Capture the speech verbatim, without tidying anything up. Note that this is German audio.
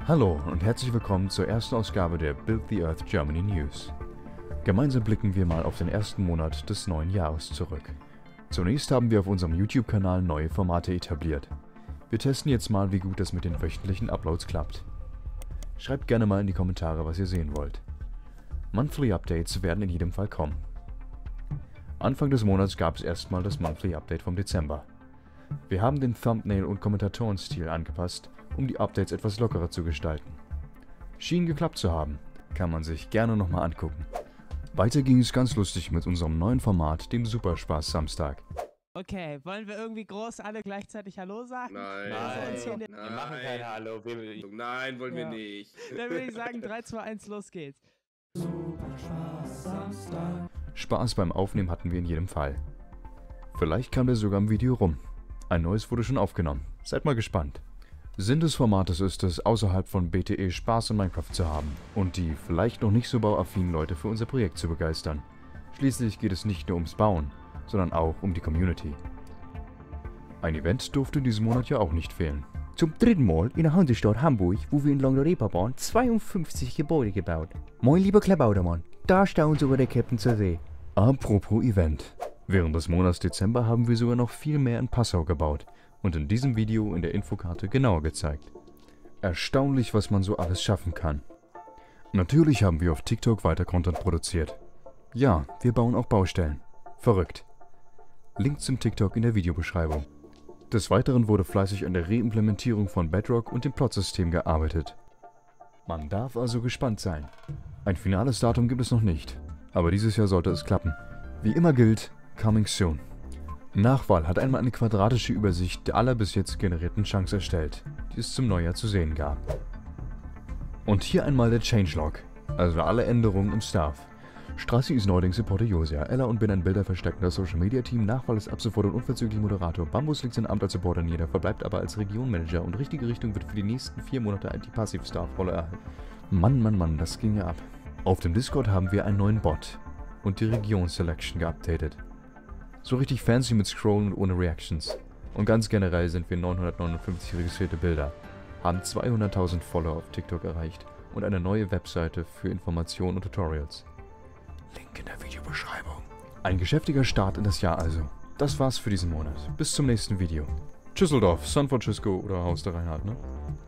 Hallo und herzlich willkommen zur ersten Ausgabe der Build the Earth Germany News. Gemeinsam blicken wir mal auf den ersten Monat des neuen Jahres zurück. Zunächst haben wir auf unserem YouTube-Kanal neue Formate etabliert. Wir testen jetzt mal, wie gut das mit den wöchentlichen Uploads klappt. Schreibt gerne mal in die Kommentare, was ihr sehen wollt. Monthly Updates werden in jedem Fall kommen. Anfang des Monats gab es erstmal das Monthly Update vom Dezember. Wir haben den Thumbnail- und Kommentatorenstil angepasst, um die Updates etwas lockerer zu gestalten. Schien geklappt zu haben, kann man sich gerne nochmal angucken. Weiter ging es ganz lustig mit unserem neuen Format, dem Superspaß Samstag. Okay, wollen wir irgendwie groß alle gleichzeitig Hallo sagen? Nein, Nein, nein, wir machen kein Hallo. Wir, nein, wollen Ja. wir nicht. Dann würde ich sagen, drei, zwei, eins, los geht's. Superspaß Samstag. Spaß beim Aufnehmen hatten wir in jedem Fall. Vielleicht kam der sogar im Video rum. Ein neues wurde schon aufgenommen. Seid mal gespannt. Sinn des Formates ist es, außerhalb von B T E Spaß in Minecraft zu haben und die vielleicht noch nicht so bauaffinen Leute für unser Projekt zu begeistern. Schließlich geht es nicht nur ums Bauen, sondern auch um die Community. Ein Event durfte in diesem Monat ja auch nicht fehlen. Zum dritten Mal in der Hansestadt Hamburg, wo wir in der Reeperbahn zweiundfünfzig Gebäude gebaut. Mein lieber Klabautermann, da staunt sogar der Captain zur See. Apropos Event. Während des Monats Dezember haben wir sogar noch viel mehr in Passau gebaut und in diesem Video in der Infokarte genauer gezeigt. Erstaunlich, was man so alles schaffen kann. Natürlich haben wir auf TikTok weiter Content produziert. Ja, wir bauen auch Baustellen. Verrückt. Link zum TikTok in der Videobeschreibung. Des Weiteren wurde fleißig an der Reimplementierung von Bedrock und dem Plotsystem gearbeitet. Man darf also gespannt sein. Ein finales Datum gibt es noch nicht, aber dieses Jahr sollte es klappen. Wie immer gilt, coming soon. Nachwahl hat einmal eine quadratische Übersicht aller bis jetzt generierten Chunks erstellt, die es zum Neujahr zu sehen gab. Und hier einmal der Changelog, also alle Änderungen im Staff. Strassi ist neuerdings Supporter Josia, Ella und bin ein bilderversteckender Social Media Team, Nachwahl ist ab sofort und unverzüglich Moderator, Bambus liegt sein Amt als Supporter nieder, verbleibt aber als Regionmanager und richtige Richtung wird für die nächsten vier Monate die Passiv-Staff-Rolle erhalten. Mann, Mann, Mann, das ging ja ab. Auf dem Discord haben wir einen neuen Bot und die Region-Selection geupdatet. So richtig fancy mit Scrollen und ohne Reactions. Und ganz generell sind wir neunhundertneunundfünfzig registrierte Bilder, haben zweihunderttausend Follower auf TikTok erreicht und eine neue Webseite für Informationen und Tutorials. Link in der Videobeschreibung. Ein geschäftiger Start in das Jahr also. Das war's für diesen Monat. Bis zum nächsten Video. Tschüsseldorf, San Francisco oder Haus der Reinhardt, ne?